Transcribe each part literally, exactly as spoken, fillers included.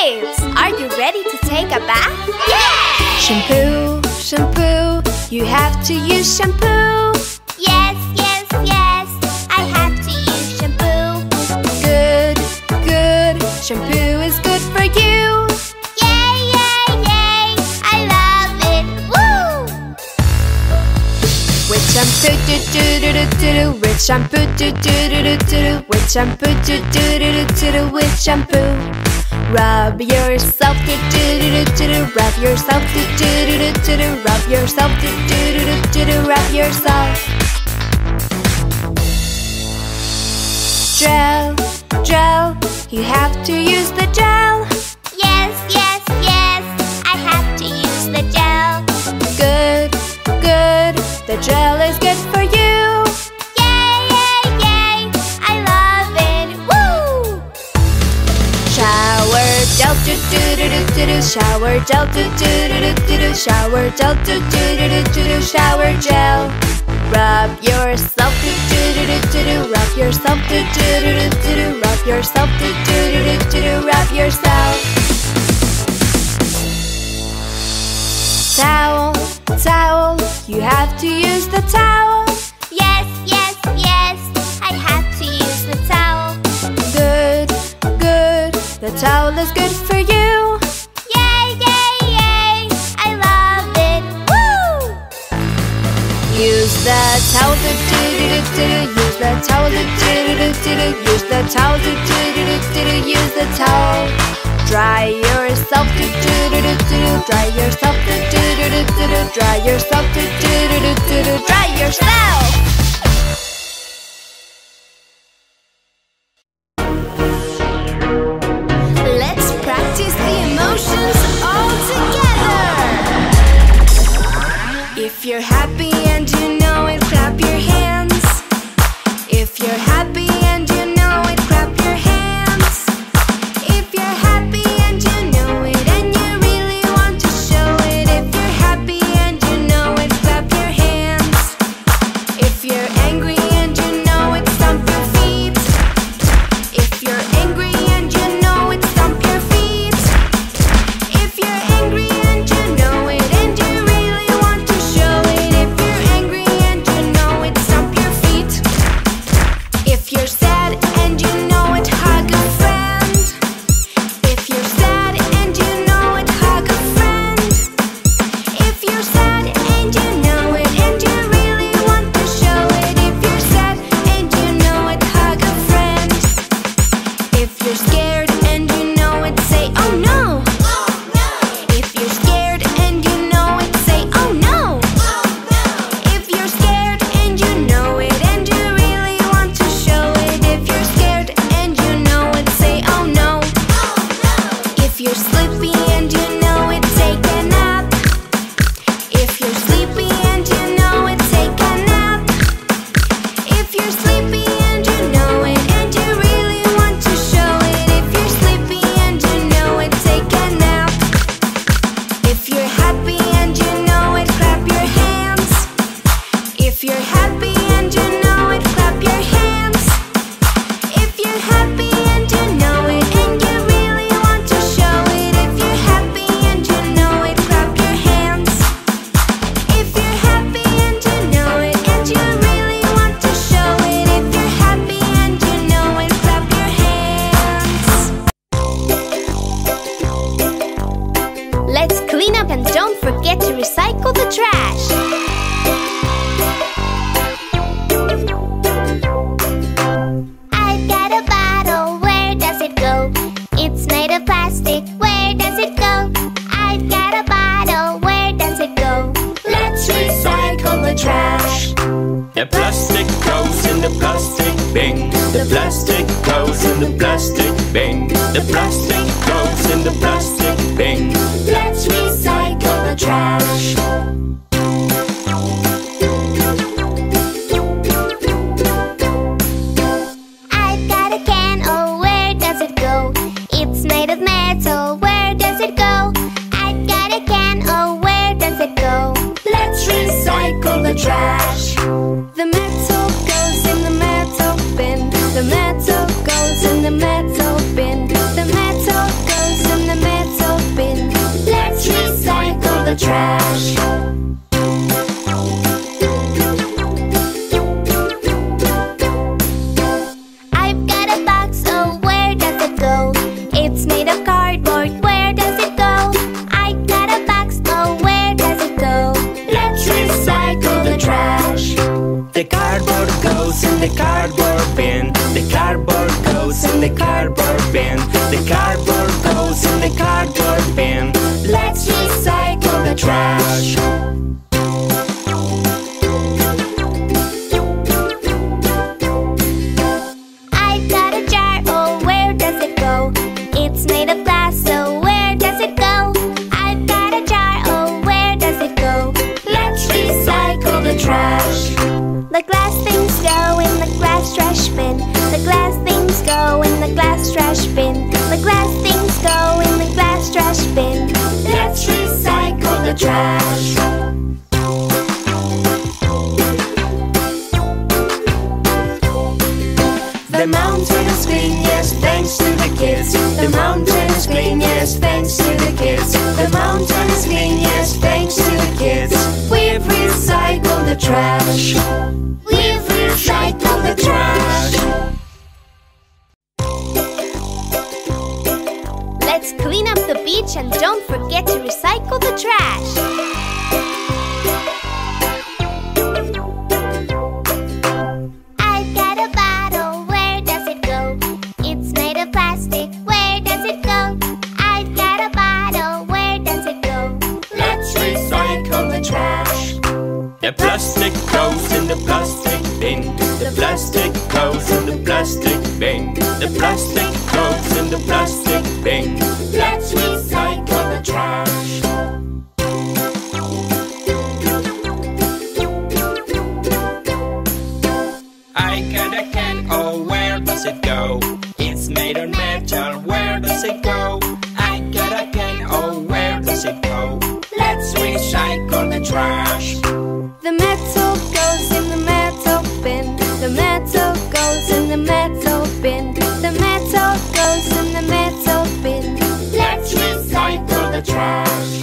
kids! Are you ready to take a bath? Yeah! Shampoo, shampoo, you have to use shampoo. Yes, yes, yes, I have to use shampoo. Good, good, shampoo is good for you. Yay, yay, yay, I love it, woo! With shampoo, do do do do do do. With shampoo, do do do do do. With shampoo, do do do do do. With shampoo. Rub yourself, do do do do do. Rub yourself, do do do do do. Rub yourself, do do do do do. Rub yourself. Gel, gel, you have to use the gel. Yes, yes, yes, I have to use the gel. Good, good, the gel is good for you. Yay, yay, yay, I love it, woo! Shower gel, do do do do do do. Shower gel, do do do do do do. Shower gel, do do do do do do. Shower gel. Rub yourself, do do do do do do. Rub yourself, do do do do do do. Rub yourself, do do do do do do. Rub yourself. Towel, towel, you have to use the towel. Yes, yes, yes, I have to use the towel. Good, good, the towel is good for you. Yay, yay, yay, I love it, woo! Use the towel, do do do do do. Use the towel, do do do do do. Use the towel, do do do do do. Use the towel. Dry yourself, do do do do do. Dry yourself, do do do do do. Dry yourself, do do do do do. Dry yourself. Let's practice the emotions all together. If you're happy and you know it, clap your hands. If you're happy and you know it, clap your hands. If you're happy and you know it and you really want to show it. If you're happy and you know it, clap your hands. If you're angry and you know it, stomp your feet. If you're angry and you know it, stomp your feet. If you're angry and you know it and you really want to show it. If you're angry and you know it, stomp your feet. If you're sad and you know it, hug a friend. If you're sad and you know it, hug a friend. If you're sad and you know it and you really want to show it. If you're sad and you know it, hug a friend. If you're scared and you know it, say oh no. If you're scared and you know it, say oh no. If you're scared and you know it and you really want to show it. If you're scared and you know it, say oh no. If you're sleepy and you know it, take a nap. If you're sleepy and you know it, take a nap. If you're sleepy and you know it and you really want to show it. If you're sleepy and you know it, take a nap. If you're happy and you know it, clap your hands. If you're happy and you know it, clap your hands. If you're happy and you know it and you really want to show it. If you're happy and you know it, clap your hands. If you're happy and you know it and you really want to show it. If you're happy and you know it, clap your hands. Let's clean up and don't forget to recycle the trash. I've got a bottle, where does it go? It's made of plastic, where does it go? I've got a bottle, where does it go? Let's recycle the trash. The plastic goes in the plastic bin. The plastic goes in the plastic bin. The plastic goes in the plastic bin. Let's recycle the trash. I've got a can, oh where does it go? It's made of metal, where does it go? I've got a can, oh where does it go? Let's recycle the trash. The metal goes in the metal bin. The metal goes in the metal bin. The metal goes in the the trash. I've got a box, oh, where does it go? It's made of cardboard, where does it go? I got a box, oh, where does it go? Let's recycle the trash. The cardboard goes in the cardboard bin. The cardboard goes in the cardboard bin. The cardboard goes in the cardboard bin. Let's recycle the trash. I've got a jar, oh, where does it go? It's made of glass, so where does it go? I've got a jar, oh, where does it go? Let's recycle the trash. The glass things go in the glass trash bin. The glass things go in the glass trash bin. The glass things go in the glass trash bin. Let's recycle the trash. The mountain is clean, yes, thanks to the kids. The mountain is clean, yes, thanks to the kids. The mountain is clean, yes, thanks to the kids. We've recycled the trash. We've recycled the trash. Let's clean up the beach and don't forget to recycle the trash. I've got a bottle, where does it go? It's made of plastic, where does it go? I've got a bottle, where does it go? Let's recycle the trash. The plastic goes in the plastic bin. The plastic goes in the plastic bin. The plastic goes in the plastic bin. Let's recycle the trash. I got a can, oh, where does it go? It's made of metal, where does it go? I got a can, oh, where does it go? Let's recycle the trash. The metal goes in the metal bin. The metal goes in the metal bin. The metal goes in the metal bin. Let's recycle the trash.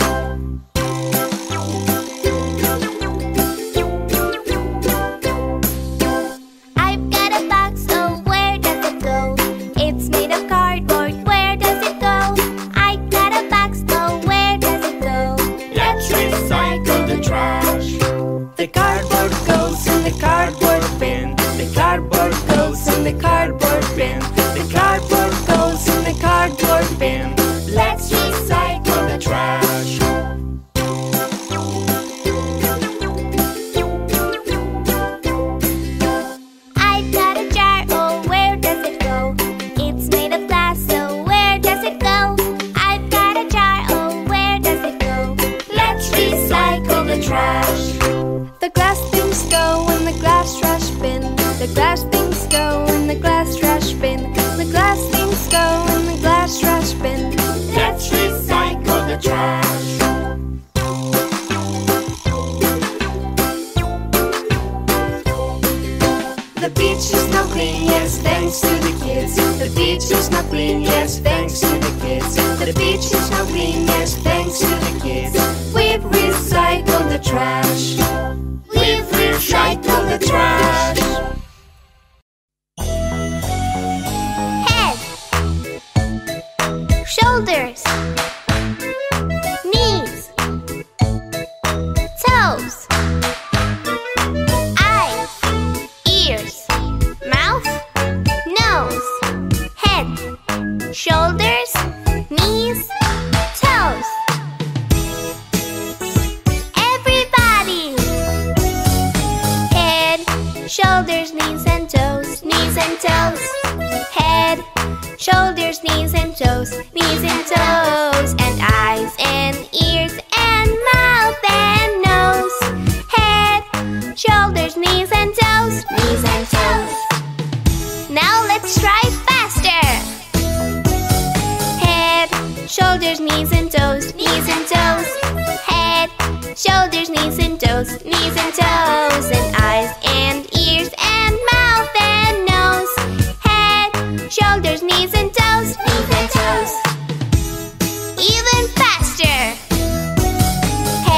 I've got a box, oh, where does it go? It's made of cardboard, where does it go? I got a box, oh, where does it go? Let's recycle the trash. The cardboard goes in the cardboard bin. The cardboard goes in the cardboard bin. The cardboard goes in the cardboard bin. Let's recycle the trash. I've got a jar, oh, where does it go? It's made of glass, so where does it go? I've got a jar, oh, where does it go? Let's recycle the trash. The glass things go in the glass trash bin. The glass things go in the glass trash bin. The glass things go in the glass trash bin. Let's recycle the trash. The beach is now clean, yes, thanks to the kids. The beach is now clean, yes, thanks to the kids. The beach is now clean, yes, thanks to the kids. We've recycled the trash. We've recycled the trash. Head, shoulders, knees, toes, eyes, ears, mouth, nose, head, shoulders, knees, toes. Everybody! Head, shoulders, knees and toes, knees and toes. Head, shoulders, knees and toes, knees and toes. And eyes and ears and mouth and nose. Head, shoulders, knees and toes, knees and toes. Now let's try faster. Head, shoulders, knees and toes, knees and toes. Head, shoulders, knees and toes, knees and toes. And eyes and ears and mouth and nose. Head, shoulders, knees and toes, knees and toes. Even faster.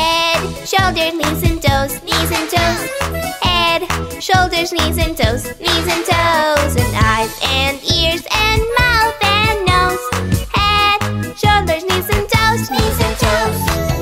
toes, knees and toes. Head, shoulders, knees and toes, knees and toes. And eyes and ears and mouth and nose. Head, shoulders, knees and toes, knees and toes.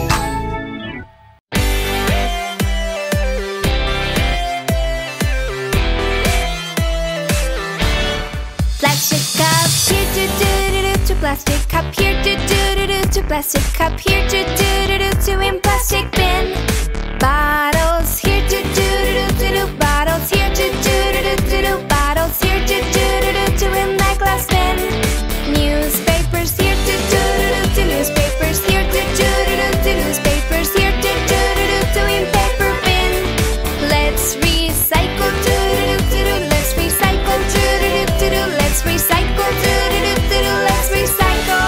Plastic cup here, do do do do. To plastic cup here, do do do do. To plastic cup here, do do do do. To in plastic bin. Bottles here, do do do do do. Bottles here, do do do do do. Bottles here, do do do do. To in that glass bin. Newspapers here, do do do do. Newspapers here, do do do do. Newspapers here, do do do do. To in paper bin. Let's recycle, do do do do. Let's recycle, do do do do. Let's recycle, do do do do. Let's recycle.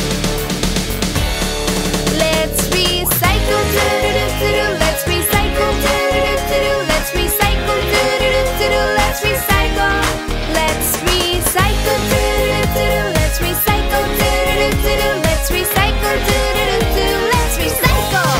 Let's recycle, do do do do. Let's recycle, do do do do. Let's recycle, do do do do. Let's recycle. Let's recycle, do do do do. Let's recycle, do do do do. Let's recycle, do do do do. Let's recycle.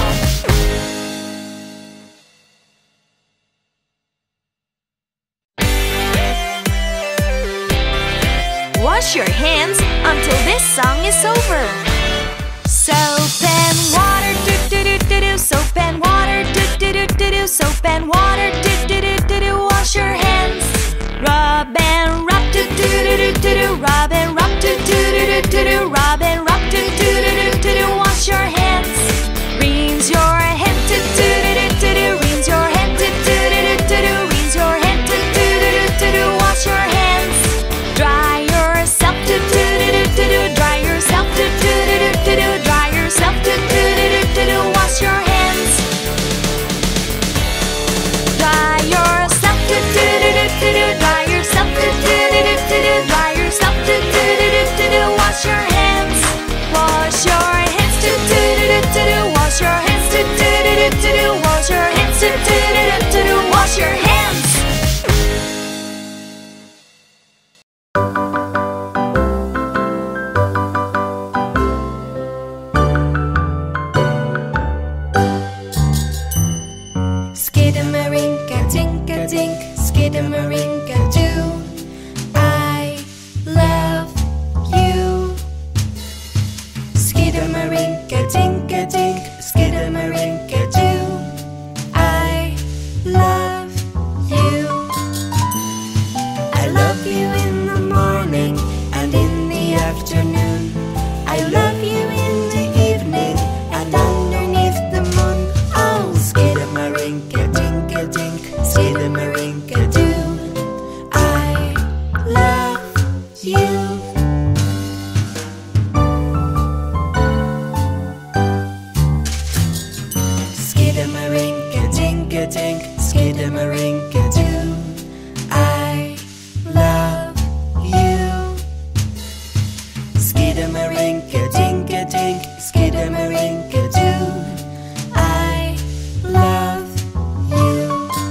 Wash your hands until this song is over. Soap and water, do do do do do. Soap and water, do do do do do. Soap and water, do do do do do. Wash your hands. Rub and rub, do do do do do do. Rub and rub, do do do do do do. Rub and rub, do do do do do do. Wash your hands. Rinse your hand, do do do do do do. Rinse your hand, do do do do do do. Rinse your hand, do do do do do do. Wash your hands. Dry yourself, do do do do do do. Dry yourself, do do do do do do. Dry yourself, do do do do do do. Wash your hands. Dry yourself, do do do do do do. Dry yourself, do do do do do do. Dry yourself, do do do do do do. Wash your hands. Wash your hands, do do do do do do. Wash your hands, do do do do do do. Wash your hands, do do do do do do. Wash your hands. Skidamarinka, tinka tink, skidamarinka do. I love you. Skidamarinka, tinka tink, skidamarinka do. I love you. I love you in the morning and in the afternoon. I love you in the evening and underneath the moon. Oh, skidamarinka, tinka tink, skidamarinka do. I love you. Skidamarinka, tinka tink, skidamarinka do. I love you. Skidamarinka, tinka tink, skidamarinka do. I love you.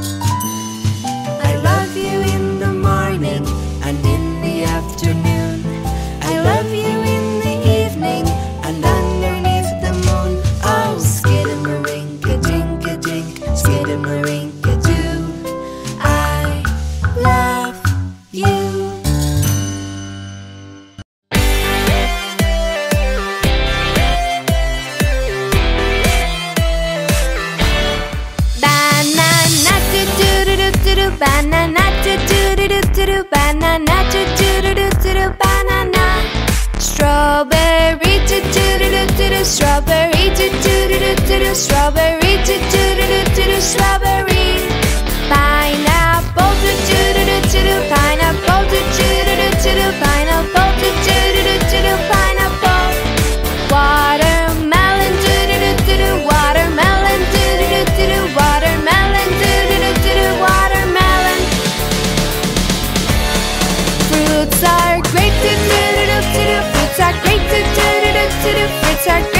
I love you in the morning and in the afternoon. I love you in the evening and underneath the moon. Oh, skidamarinka, tinka tink, skidamarinka do. I love you. Banana do do do do do do. Banana do do do do do do. Banana do do do do do do. Banana. Strawberry do do do do do do. Strawberry do do do do do do. Strawberry do do do do do do. Strawberry. Pineapple do do do do do do. Pineapple do do do do do do. Pineapple do do do do do do. Pineapple. Watermelon do do do do do. Watermelon do do do do do. Watermelon do do do do do. Watermelon. Fruits are great do do do do do do. Fruits are great do do do do do do. Fruits are great.